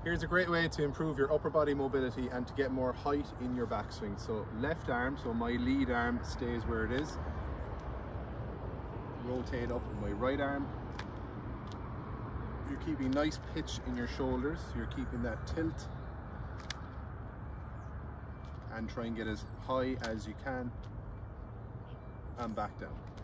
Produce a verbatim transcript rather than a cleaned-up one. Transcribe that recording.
Here's a great way to improve your upper body mobility and to get more height in your backswing. So left arm, so my lead arm stays where it is. Rotate up with my right arm. You're keeping nice pitch in your shoulders. You're keeping that tilt. And try and get as high as you can. And back down.